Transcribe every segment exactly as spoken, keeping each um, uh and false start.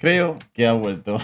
Creo que ha vuelto.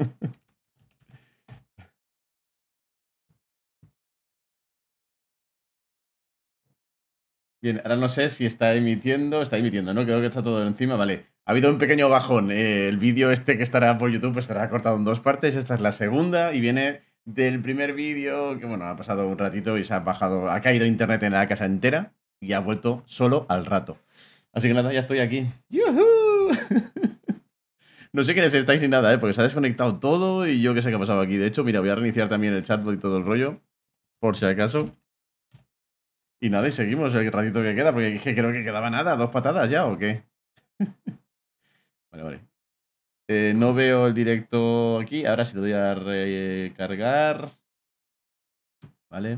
Bien, ahora no sé si está emitiendo. Está emitiendo, ¿no? Creo que está todo encima. Vale. Ha habido un pequeño bajón. Eh, el vídeo este que estará por YouTube estará cortado en dos partes. Esta es la segunda y viene del primer vídeo que, bueno, ha pasado un ratito y se ha bajado. Ha caído internet en la casa entera y ha vuelto solo al rato. Así que nada, ya estoy aquí. ¡Yuhu! No sé quiénes estáis ni nada, ¿eh? Porque se ha desconectado todo y yo qué sé qué ha pasado aquí. De hecho, mira, voy a reiniciar también el chatbot y todo el rollo, por si acaso. Y nada, y seguimos el ratito que queda, porque dije, creo que quedaba nada, dos patadas ya, ¿o qué? Vale, vale. Eh, no veo el directo aquí, ahora sí lo voy a recargar. Vale.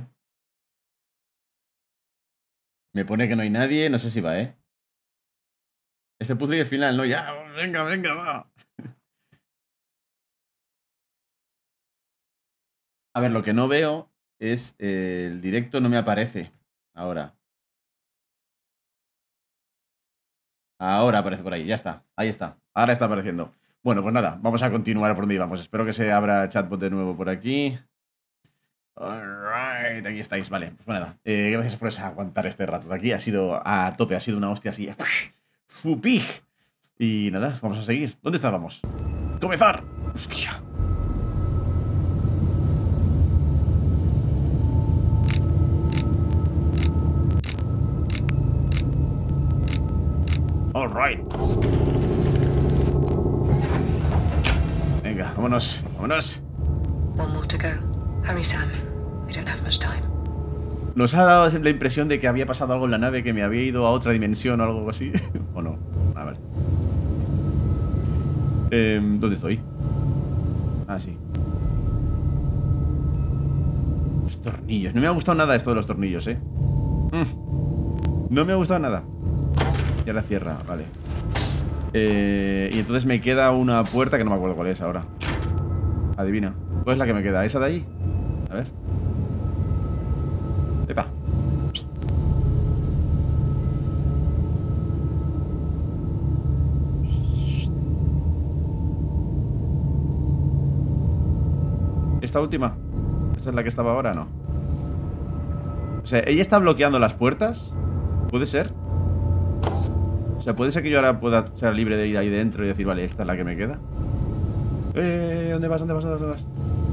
Me pone que no hay nadie, no sé si va, ¿eh? Ese puzzle y el final, no, ya, venga, venga, va. A ver, lo que no veo es eh, el directo no me aparece ahora. Ahora aparece por ahí, ya está, ahí está, ahora está apareciendo. Bueno, pues nada, vamos a continuar por donde íbamos. Espero que se abra chatbot de nuevo por aquí. Alright, aquí estáis, vale. Pues nada, eh, gracias por aguantar este rato de aquí. Ha sido a tope, ha sido una hostia así. ¡Fupig! Y nada, vamos a seguir. ¿Dónde estábamos? ¡Comenzar! ¡Hostia! Alright. Venga, vámonos, vámonos. One more to go. Hurry, Sam. We don't have much time. Nos ha dado la impresión de que había pasado algo en la nave, que me había ido a otra dimensión o algo así. ¿O no? Ah, vale. Eh, ¿Dónde estoy? Ah, sí. Los tornillos. No me ha gustado nada esto de los tornillos, ¿eh? Mm. No me ha gustado nada. Y ahora cierra, vale. Eh, y entonces me queda una puerta que no me acuerdo cuál es ahora. Adivina. ¿Cuál es la que me queda? ¿Esa de ahí? A ver. Epa. ¿Esta última? ¿Esta es la que estaba ahora? No. O sea, ¿ella está bloqueando las puertas? ¿Puede ser? O sea, ¿puede ser que yo ahora pueda ser libre de ir ahí dentro y decir, vale, esta es la que me queda? Eh, ¿dónde vas? ¿Dónde vas? ¿Dónde vas?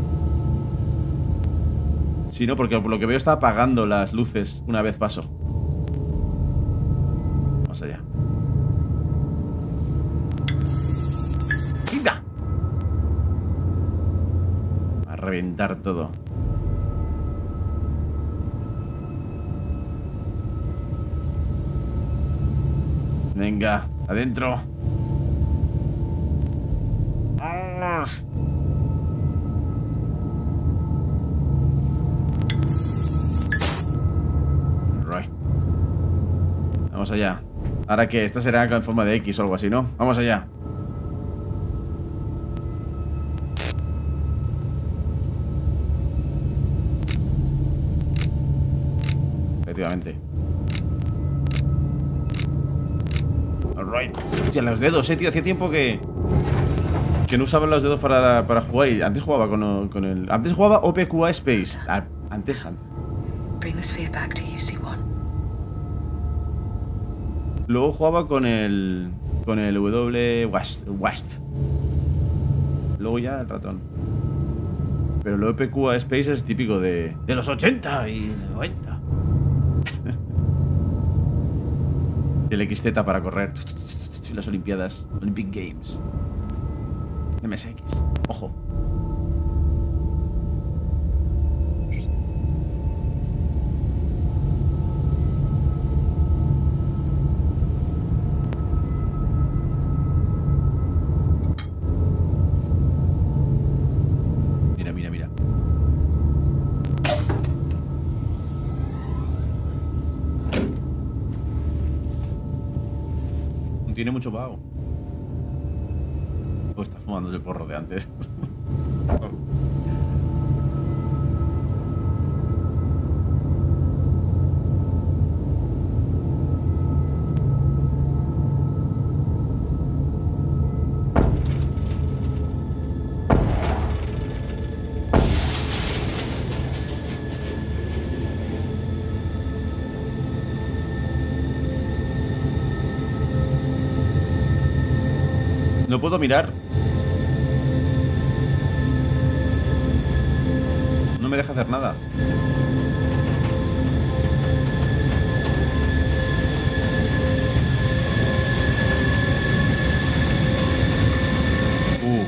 Sí, no, porque por lo que veo está apagando las luces una vez paso. Vamos allá. ¡Venga! A reventar todo. Venga, adentro. ¡Vamos! Right. Vamos allá. Ahora que esta será en forma de X o algo así, ¿no? Vamos allá. Efectivamente. Alright. Hostia, los dedos, eh, tío. Hacía tiempo que... Que no usaba los dedos para, para jugar. Y antes jugaba con, con el... Antes jugaba O P Q A Space. Ah, antes, antes. Bring the sphere back to U C one. Luego jugaba con el... Con el W... West. West. Luego ya el ratón. Pero el O P Q A Space es típico de... De los ochenta y noventa. El X Z para correr. Las Olimpiadas. Olympic Games. M S X. Ojo. Mira, mira, mira. Tiene mucho vago. O está fumando el porro de antes. No puedo mirar. No me deja hacer nada. Uh.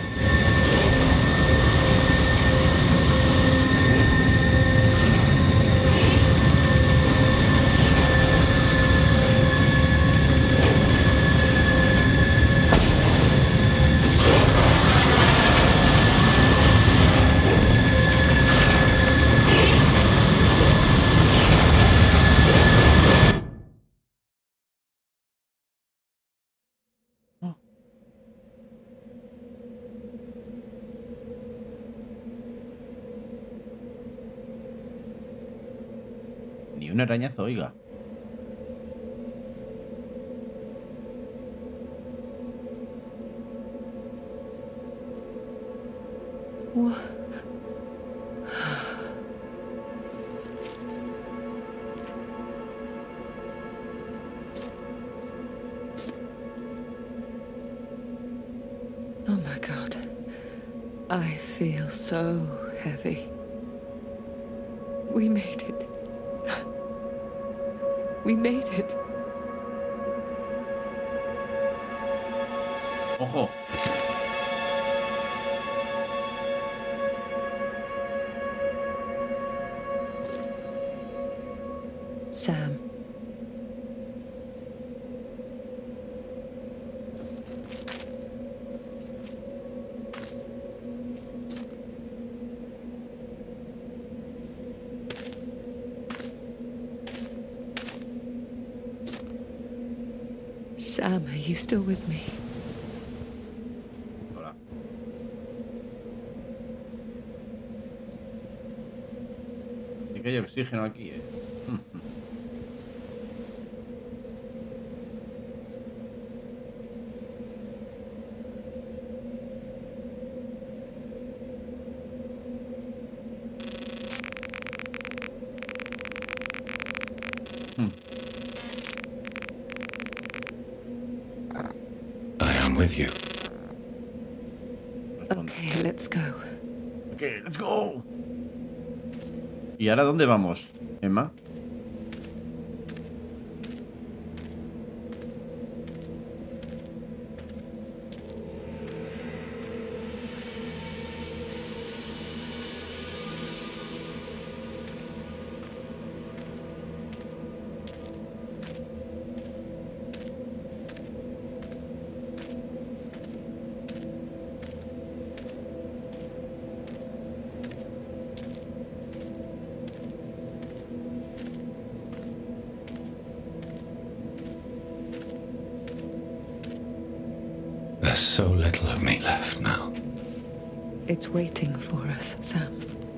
Ni un arañazo, oiga. Oh my God. I feel so heavy. We made it. We made it. Ojo. Sam. Sam, are you still with me? Hola. Sí que hay oxígeno aquí, eh. Hmm. With you. Okay, let's go. Okay, let's go. ¿Y ahora dónde vamos, Emma? There's so little of me left now. It's waiting for us, Sam.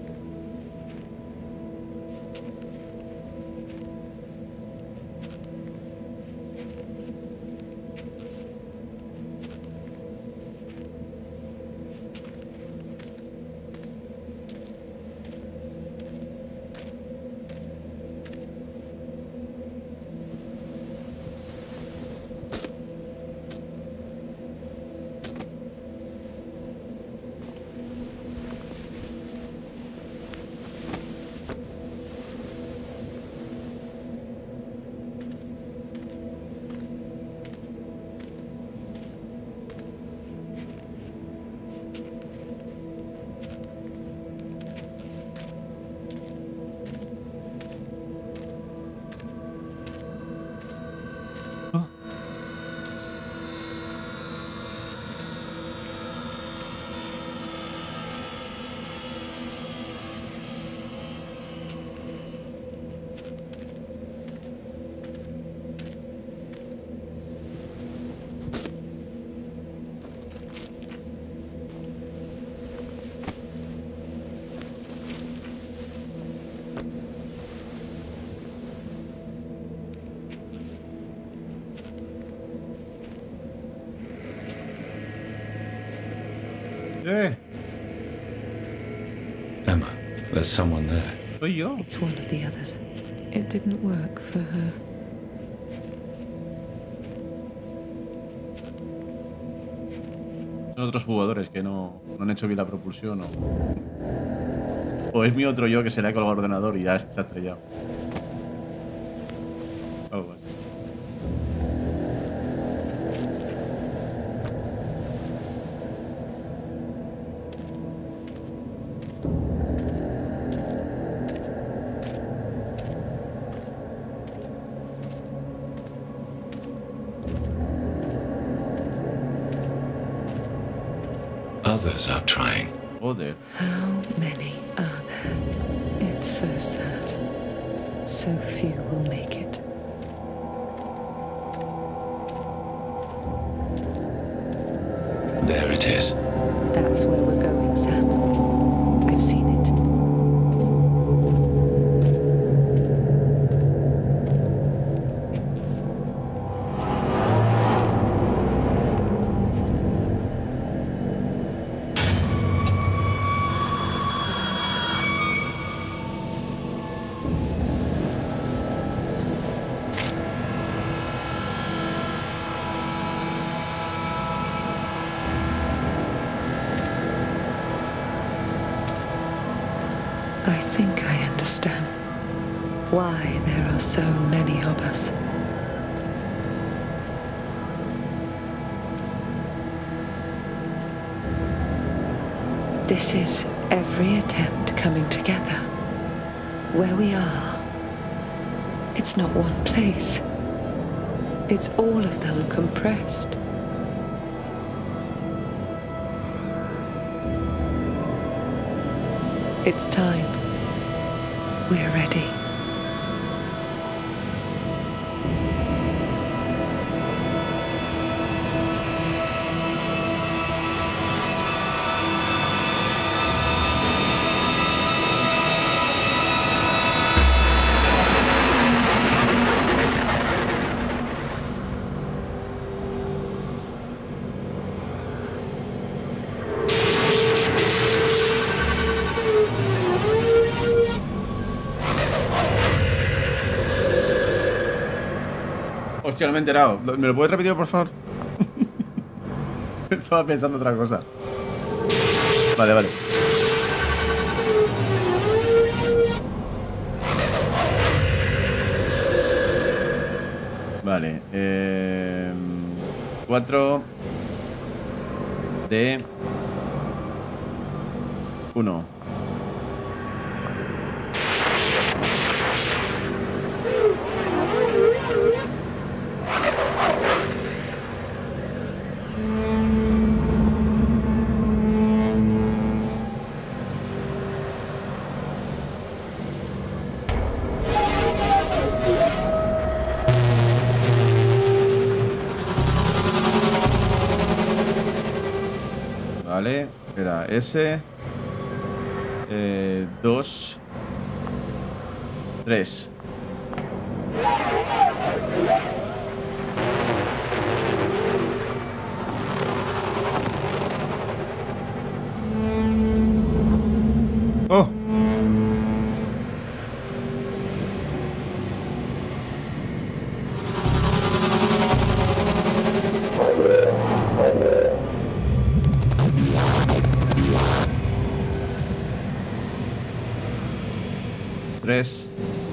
Eh, Emma, there's someone there. soy yo. It's one of the others. It didn't work for her. Son otros jugadores que no, no han hecho bien la propulsión o... O es mi otro yo que se le ha colgado el ordenador y ya se ha estrellado. Algo así. Others are trying. Joder. How many are there? It's so sad. So few will make it. There it is. That's where we're going, Sam. I've seen it. I think I understand why there are so many of us. This is every attempt coming together. Where we are, it's not one place. It's all of them compressed. It's time. We're ready. Hostia, no me he enterado. ¿Me lo puedes repetir, por favor? Estaba pensando otra cosa. Vale, vale. Vale. Eh, cuatro de uno. Vale, espera, S eh, dos tres. Oh. tres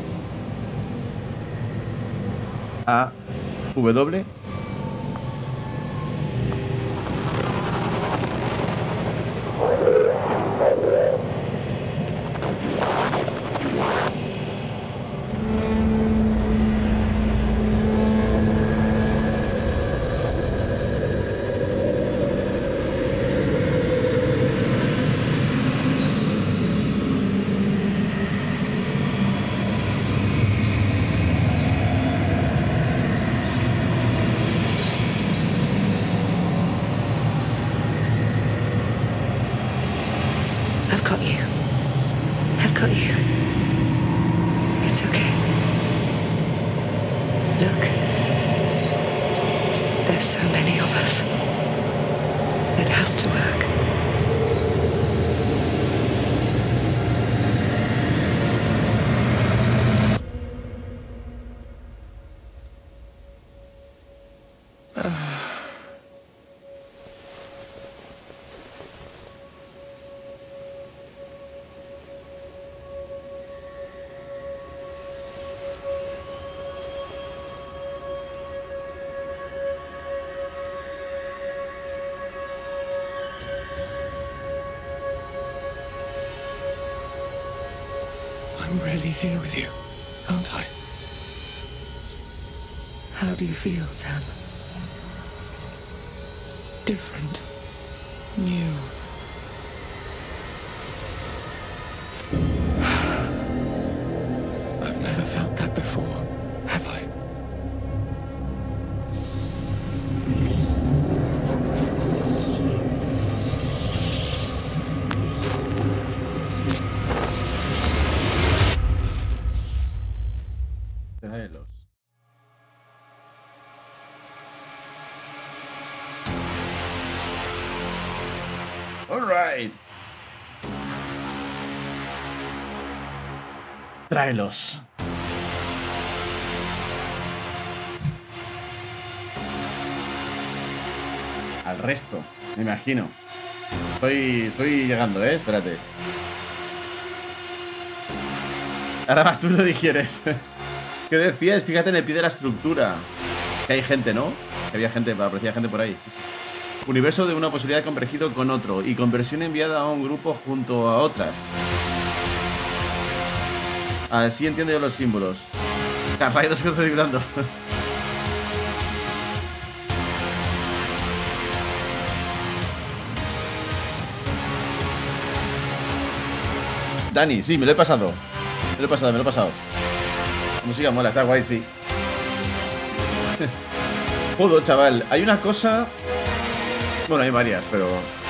A W I've got you. I've got you. It's okay. Look. There's so many of us. It has to work. I'm really here with you, aren't I? How do you feel, Sam? Different. New. I've never felt that before, have I? Tráelos. All right. Tráelos. Al resto, me imagino. Estoy, estoy llegando, ¿eh? Espérate. Ahora más tú lo digieres. ¿Qué decías? Fíjate en el pie de la estructura. Que hay gente, ¿no? Que había gente, aparecía gente por ahí. Universo de una posibilidad convergido con otro y conversión enviada a un grupo junto a otras. Así entiendo yo los símbolos. Hay dos que estoy gritando. Dani, sí, me lo he pasado. Me lo he pasado, me lo he pasado. La música mola, está guay, sí. Joder, chaval. Hay una cosa... Bueno, hay varias, pero...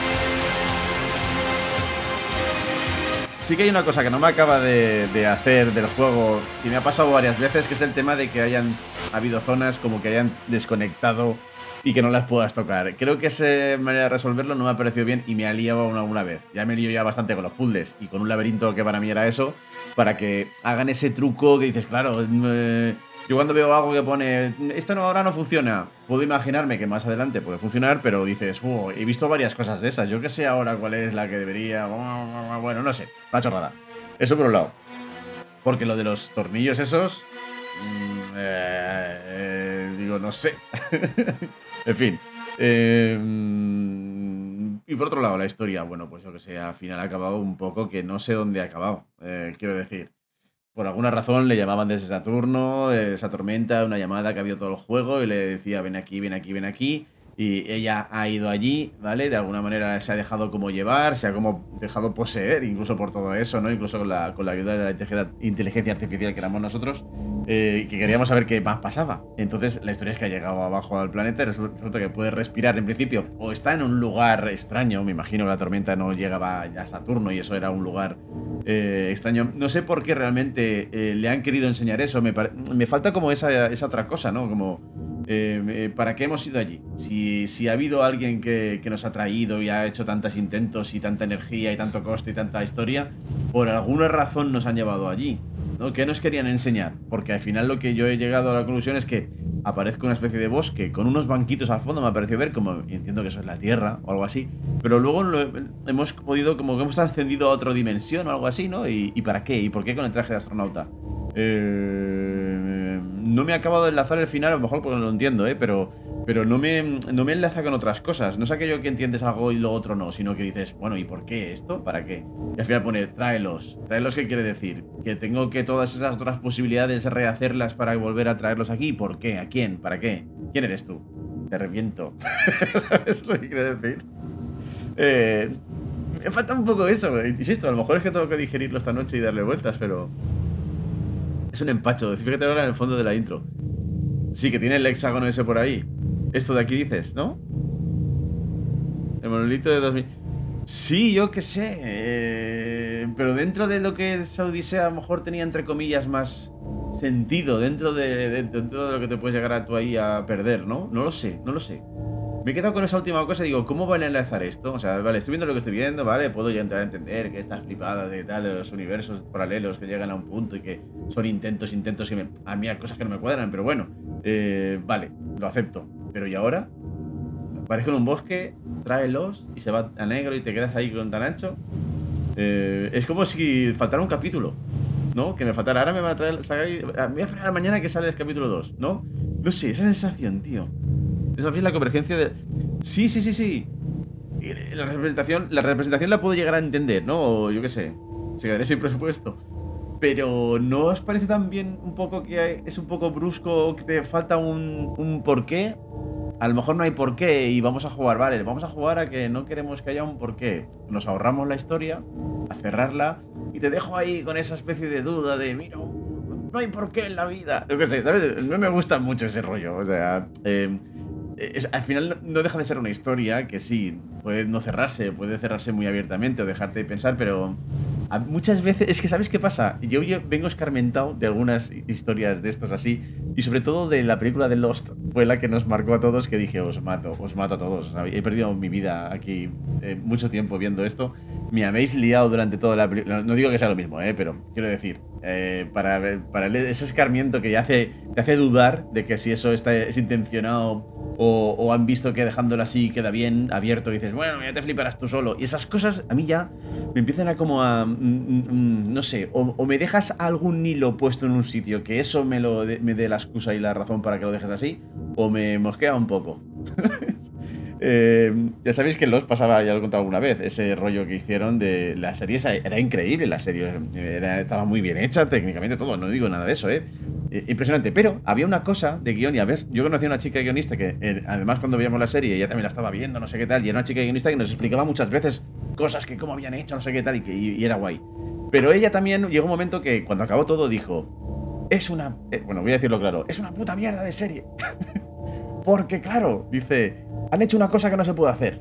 Sí que hay una cosa que no me acaba de, de hacer del juego y me ha pasado varias veces, que es el tema de que hayan habido zonas como que hayan desconectado y que no las puedas tocar. Creo que esa manera de resolverlo no me ha parecido bien y me ha liado una, una vez. Ya me lío ya bastante con los puzzles y con un laberinto que para mí era eso, para que hagan ese truco que dices, claro... Eh, yo cuando veo algo que pone, esto no, ahora no funciona, puedo imaginarme que más adelante puede funcionar, pero dices, uh, he visto varias cosas de esas, yo que sé ahora cuál es la que debería, bueno, no sé, la chorrada. Eso por un lado. Porque lo de los tornillos esos, mmm, eh, eh, digo, no sé. En fin. Eh, y por otro lado, la historia, bueno, pues yo que sé, al final ha acabado un poco que no sé dónde ha acabado, eh, quiero decir. Por alguna razón le llamaban desde Saturno, esa tormenta, una llamada que había todo el juego y le decía ven aquí, ven aquí, ven aquí. Y ella ha ido allí, ¿vale? De alguna manera se ha dejado como llevar, se ha como dejado poseer, incluso por todo eso, ¿no? Incluso con la, con la ayuda de la inteligencia artificial que éramos nosotros, eh, que queríamos saber qué más pasaba. Entonces la historia es que ha llegado abajo al planeta y resulta que puede respirar en principio, o está en un lugar extraño, me imagino que la tormenta no llegaba a Saturno y eso era un lugar eh, extraño. No sé por qué realmente eh, le han querido enseñar eso, me, me falta como esa, esa otra cosa, ¿no? Como... Eh, eh, ¿para qué hemos ido allí? Si, si ha habido alguien que, que nos ha traído y ha hecho tantos intentos y tanta energía y tanto coste y tanta historia, por alguna razón nos han llevado allí, ¿no? ¿Qué nos querían enseñar? Porque al final lo que yo he llegado a la conclusión es que aparezca una especie de bosque con unos banquitos al fondo, me ha parecido ver, como entiendo que eso es la Tierra o algo así, pero luego lo, hemos podido, como que hemos ascendido a otra dimensión o algo así, ¿no? ¿Y, y para qué? ¿Y por qué con el traje de astronauta? Eh, no me ha acabado de enlazar el final, a lo mejor porque no lo entiendo, ¿eh? Pero, pero no, me, no me enlaza con otras cosas. No es aquello que entiendes algo y lo otro no, sino que dices, bueno, ¿y por qué esto? ¿Para qué? Y al final pone, tráelos. ¿Tráelos qué quiere decir? ¿Que tengo que todas esas otras posibilidades rehacerlas para volver a traerlos aquí? ¿Por qué? ¿A quién? ¿Para qué? ¿Quién eres tú? Te reviento. ¿Sabes lo que quiere decir? Eh, me falta un poco eso, insisto, a lo mejor es que tengo que digerirlo esta noche y darle vueltas, pero... Es un empacho, fíjate ahora en el fondo de la intro. Sí, que tiene el hexágono ese por ahí. Esto de aquí dices, ¿no? El monolito de dos mil... Sí, yo qué sé. Eh, pero dentro de lo que es Odisea, a lo mejor tenía entre comillas más sentido. Dentro de, de, dentro de lo que te puedes llegar a tú ahí a perder, ¿no? No lo sé, no lo sé. Me he quedado con esa última cosa y digo, ¿cómo van a enlazar esto? O sea, vale, estoy viendo lo que estoy viendo, vale, puedo ya entrar a entender que esta flipada de tal, de los universos paralelos que llegan a un punto y que son intentos, intentos que me... A mí hay cosas que no me cuadran, pero bueno, eh, vale, lo acepto. Pero ¿y ahora? Aparece en un bosque, tráelos y se va a negro y te quedas ahí con tan ancho. Eh, es como si faltara un capítulo, ¿no? Que me faltara, ahora me va a traer... Sacar, me voy a esperar mañana que sale el capítulo dos, ¿no? No sé, esa sensación, tío. Esa es la convergencia de... Sí, sí, sí, sí. La representación, la representación la puedo llegar a entender, ¿no? O yo qué sé. Se quedaría sin presupuesto. pero ¿no os parece también un poco que es un poco brusco, que te falta un, un porqué? A lo mejor no hay porqué y vamos a jugar, vale, vamos a jugar a que no queremos que haya un porqué. Nos ahorramos la historia, a cerrarla, y te dejo ahí con esa especie de duda de, mira, no hay porqué en la vida. Yo qué sé, ¿sabes? No me gusta mucho ese rollo, o sea... Eh, Es, al final no deja de ser una historia que sí, puede no cerrarse, puede cerrarse muy abiertamente o dejarte de pensar, pero a, muchas veces, es que ¿sabes qué pasa? Yo, yo vengo escarmentado de algunas historias de estas así, y sobre todo de la película de Lost, fue la que nos marcó a todos, que dije, os mato, os mato a todos. He perdido mi vida aquí eh, mucho tiempo viendo esto, me habéis liado durante toda la película, no, no digo que sea lo mismo, eh, pero quiero decir, eh, para, para ese escarmiento que hace, te hace dudar de que si eso está, es intencionado o, o han visto que dejándolo así queda bien abierto y dices, bueno, ya te fliparás tú solo. Y esas cosas a mí ya me empiezan a como a, mm, mm, no sé, o, o me dejas algún hilo puesto en un sitio que eso me, lo de, me dé la excusa y la razón para que lo dejes así, o me mosquea un poco. Eh, ya sabéis que Lost pasaba, ya lo he contado alguna vez, ese rollo que hicieron de la serie, era increíble, la serie era, estaba muy bien hecha, técnicamente todo, no digo nada de eso, eh. Impresionante, pero había una cosa de guión, y a ver, yo conocí a una chica guionista que eh, además cuando veíamos la serie ella también la estaba viendo, no sé qué tal, y era una chica guionista que nos explicaba muchas veces cosas que cómo habían hecho, no sé qué tal, y, que, y, y era guay. Pero ella también llegó un momento que cuando acabó todo dijo, es una, eh, bueno, voy a decirlo claro, es una puta mierda de serie. Porque claro, dice, han hecho una cosa que no se puede hacer.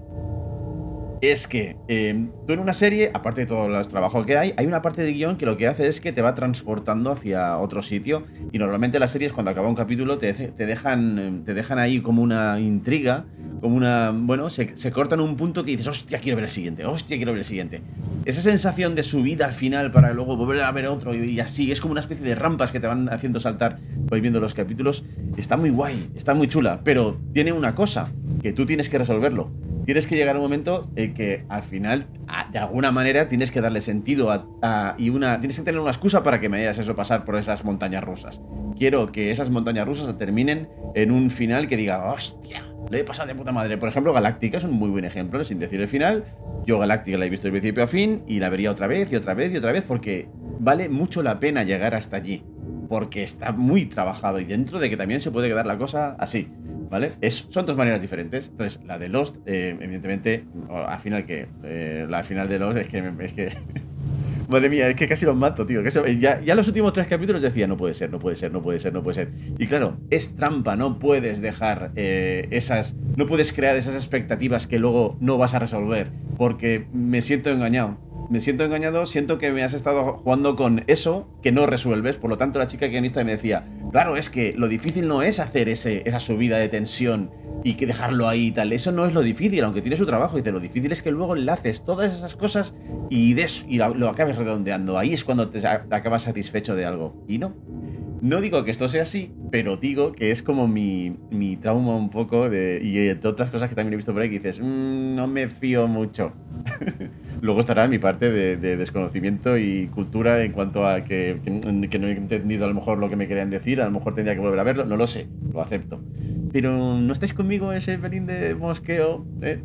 Es que eh, tú en una serie, aparte de todos los trabajos que hay, hay una parte de guión que lo que hace es que te va transportando hacia otro sitio. Y normalmente las series, cuando acaba un capítulo, te, te, dejan, te dejan ahí como una intriga, como una... Bueno, se, se cortan un punto que dices, hostia, quiero ver el siguiente, hostia, quiero ver el siguiente. Esa sensación de subida al final para luego volver a ver otro y, y así, es como una especie de rampas que te van haciendo saltar, vais viendo los capítulos. Está muy guay, está muy chula, pero tiene una cosa, que tú tienes que resolverlo. Tienes que llegar a un momento en que al final, a, de alguna manera, tienes que darle sentido a, a, y una tienes que tener una excusa para que me hayas hecho pasar por esas montañas rusas. Quiero que esas montañas rusas terminen en un final que diga, hostia, lo he pasado de puta madre. Por ejemplo, Galáctica es un muy buen ejemplo, sin decir el final. Yo Galáctica la he visto de principio a fin y la vería otra vez y otra vez y otra vez porque vale mucho la pena llegar hasta allí. Porque está muy trabajado y dentro de que también se puede quedar la cosa así, ¿vale? Es, son dos maneras diferentes. Entonces, la de Lost, eh, evidentemente, al final que eh, la final de Lost es que... Es que madre mía, es que casi los mato, tío. Que eso, ya, ya los últimos tres capítulos decía, no puede ser, no puede ser, no puede ser, no puede ser. Y claro, es trampa, no puedes dejar eh, esas... No puedes crear esas expectativas que luego no vas a resolver, porque me siento engañado. Me siento engañado, siento que me has estado jugando con eso que no resuelves. Por lo tanto, la chica guionista me decía, claro, es que lo difícil no es hacer ese, esa subida de tensión y que dejarlo ahí y tal. Eso no es lo difícil, aunque tiene su trabajo. Y dice, lo difícil es que luego enlaces todas esas cosas y, des, y lo, lo acabes redondeando. Ahí es cuando te acabas satisfecho de algo. Y no. No digo que esto sea así, pero digo que es como mi, mi trauma un poco de, y de otras cosas que también he visto por ahí que dices, mmm, no me fío mucho. Luego estará mi parte de, de desconocimiento y cultura en cuanto a que, que, que no he entendido a lo mejor lo que me querían decir, a lo mejor tendría que volver a verlo, no lo sé, lo acepto. Pero ¿no estáis conmigo ese pelín de mosqueo? ¿Eh?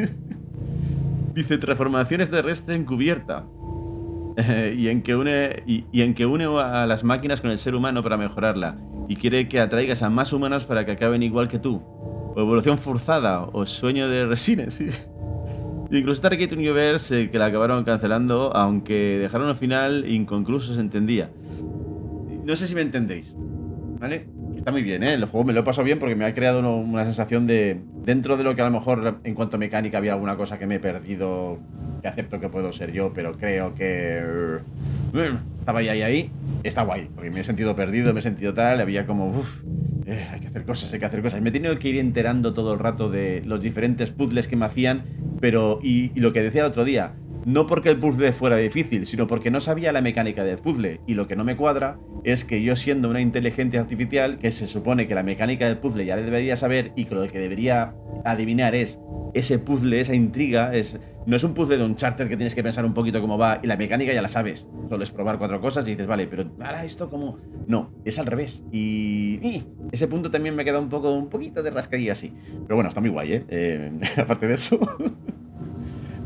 Dice, transformación extraterrestre encubierta. Eh, y, en que une, y, y en que une a las máquinas con el ser humano para mejorarla. Y quiere que atraigas a más humanos para que acaben igual que tú. O evolución forzada, o sueño de resines, sí. Incluso Stargate Universe, eh, que la acabaron cancelando, aunque dejaron un final inconcluso, se entendía. No sé si me entendéis, ¿vale? Está muy bien, ¿eh? El juego me lo he pasado bien porque me ha creado una, una sensación de... Dentro de lo que a lo mejor en cuanto a mecánica había alguna cosa que me he perdido, que acepto que puedo ser yo, pero creo que... Estaba ahí, ahí, ahí. Está guay, porque me he sentido perdido, me he sentido tal, había como... Uf, eh, hay que hacer cosas, hay que hacer cosas. Me he tenido que ir enterando todo el rato de los diferentes puzzles que me hacían, pero... Y, y lo que decía el otro día... No porque el puzzle fuera difícil, sino porque no sabía la mecánica del puzzle. Y lo que no me cuadra es que yo, siendo una inteligencia artificial, que se supone que la mecánica del puzzle ya debería saber y que lo que debería adivinar es ese puzzle, esa intriga, es no es un puzzle de Uncharted que tienes que pensar un poquito cómo va y la mecánica ya la sabes. Solo es probar cuatro cosas y dices, vale, pero ahora esto como... No, es al revés. Y, y ese punto también me queda un poco, un poquito de rascadilla así. Pero bueno, está muy guay, ¿eh? eh aparte de eso...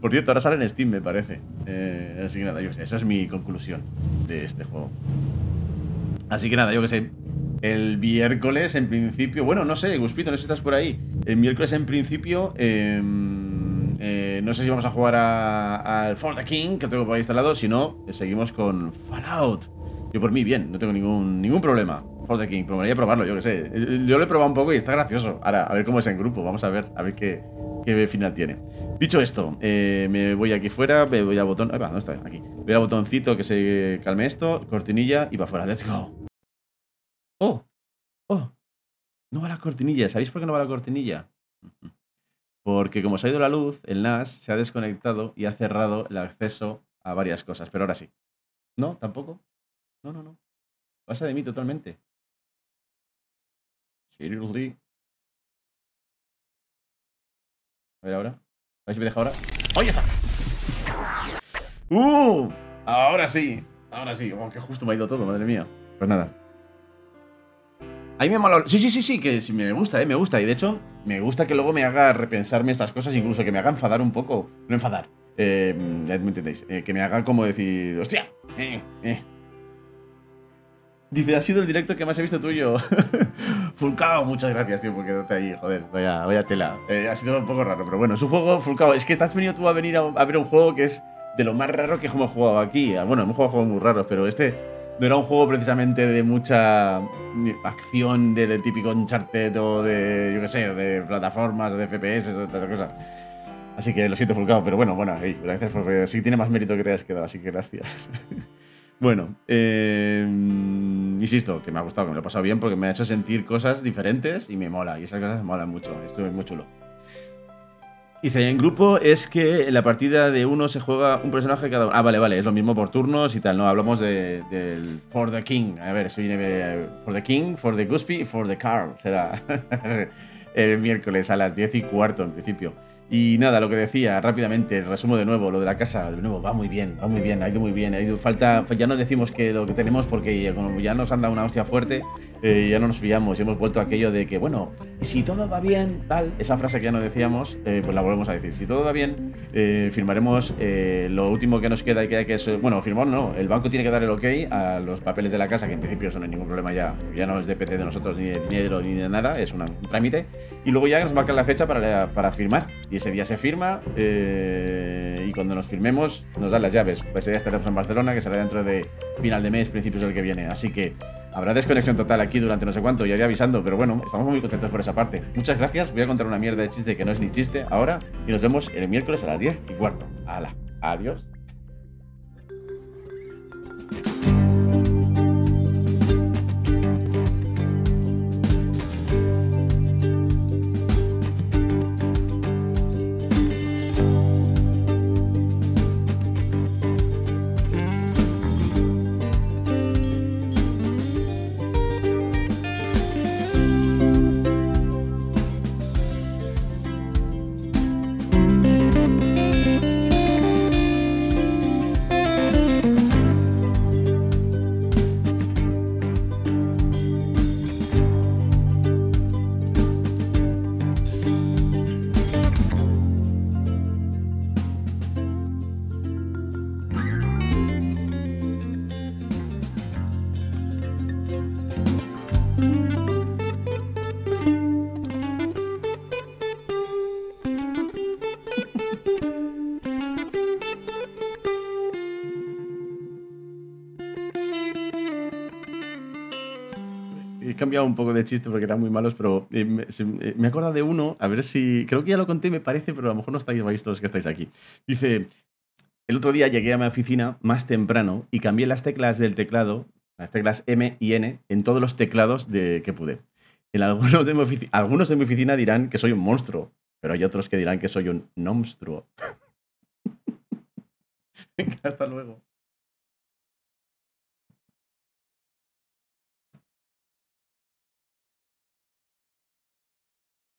Por cierto, ahora sale en Steam, me parece. Eh, así que nada, yo qué sé, esa es mi conclusión de este juego. Así que nada, yo qué sé. El miércoles, en principio... Bueno, no sé, Guspito, no sé si estás por ahí. El miércoles, en principio... Eh, eh, no sé si vamos a jugar al For the King, que tengo por ahí instalado. Si no, seguimos con Fallout. Yo por mí, bien, no tengo ningún, ningún problema. For the King, pero me voy a probarlo, yo qué sé. Yo lo he probado un poco y está gracioso. Ahora, a ver cómo es en grupo. Vamos a ver, a ver qué, qué final tiene. Dicho esto, eh, me voy aquí fuera, me voy al botón... Ahí va, ¿dónde está? Aquí. Voy al botoncito que se calme esto, cortinilla y va fuera. ¡Let's go! ¡Oh! ¡Oh! No va la cortinilla. ¿Sabéis por qué no va la cortinilla? Porque como se ha ido la luz, el N A S se ha desconectado y ha cerrado el acceso a varias cosas. Pero ahora sí. ¿No? ¿Tampoco? No, no, no. Pasa de mí totalmente. Seriously. A ver ahora. A ver si me deja ahora. ¡Oh, ya está! ¡Uh! Ahora sí. Ahora sí. Oh, que justo me ha ido todo, madre mía. Pues nada. Ahí me mola. Sí, sí, sí, sí, que sí me gusta, eh, me gusta. Y de hecho, me gusta que luego me haga repensarme estas cosas, incluso que me haga enfadar un poco. No enfadar. Eh, ya me entendéis. Eh, que me haga como decir, hostia. Eh, eh. Dice, ha sido el directo que más he visto tuyo. Fulcao, muchas gracias, tío, por quedarte ahí, joder, vaya, vaya tela. Eh, ha sido un poco raro, pero bueno, es un juego, Fulcao. Es que te has venido tú a venir a, a ver un juego que es de lo más raro que hemos jugado aquí. Bueno, hemos jugado juegos muy raros, pero este no era un juego precisamente de mucha acción, del típico Uncharted o de, yo qué sé, de plataformas o de F P S o de otras cosas. Así que lo siento, Fulcao, pero bueno, bueno, hey, gracias porque sí tiene más mérito que te hayas quedado, así que gracias. Bueno, eh, insisto, que me ha gustado, que me lo he pasado bien porque me ha hecho sentir cosas diferentes y me mola, y esas cosas me molan mucho, esto es muy chulo. Dice, en grupo es que en la partida de uno se juega un personaje cada uno. Ah, vale, vale, es lo mismo por turnos y tal, no, hablamos de, del For the King. A ver, eso viene For the King, For the Guspy y For the Carl, será el miércoles a las diez y cuarto en principio. Y nada, lo que decía rápidamente, resumo de nuevo, lo de la casa, de nuevo, va muy bien, va muy bien, ha ido muy bien, ha ido, falta, ya no decimos que lo que tenemos porque como ya nos han dado una hostia fuerte, eh, ya no nos fiamos y hemos vuelto a aquello de que, bueno, si todo va bien, tal, esa frase que ya no decíamos, eh, pues la volvemos a decir, si todo va bien, eh, firmaremos eh, lo último que nos queda y que hay que, es, bueno, firmar no, el banco tiene que dar el ok a los papeles de la casa, que en principio eso no hay ningún problema ya, ya no es de P T de nosotros, ni de dinero, ni de nada, es una, un trámite, y luego ya nos marcan la fecha para, para firmar. Y ese día se firma eh, y cuando nos firmemos nos dan las llaves. Pues ese día estaremos en Barcelona, que será dentro de final de mes, principios del que viene. Así que habrá desconexión total aquí durante no sé cuánto, ya iré avisando. Pero bueno, estamos muy contentos por esa parte. Muchas gracias, voy a contar una mierda de chiste que no es ni chiste ahora. Y nos vemos el miércoles a las diez y cuarto. ¡Hala! Adiós. He cambiado un poco de chiste porque eran muy malos, pero eh, me, se, eh, me he acordado de uno, a ver si... Creo que ya lo conté, me parece, pero a lo mejor no estáis todos los que estáis aquí. Dice, el otro día llegué a mi oficina más temprano y cambié las teclas del teclado, las teclas M y N, en todos los teclados de, que pude. En algunos de, mi ofici- algunos de mi oficina dirán que soy un monstruo, pero hay otros que dirán que soy un monstruo. Venga, hasta luego.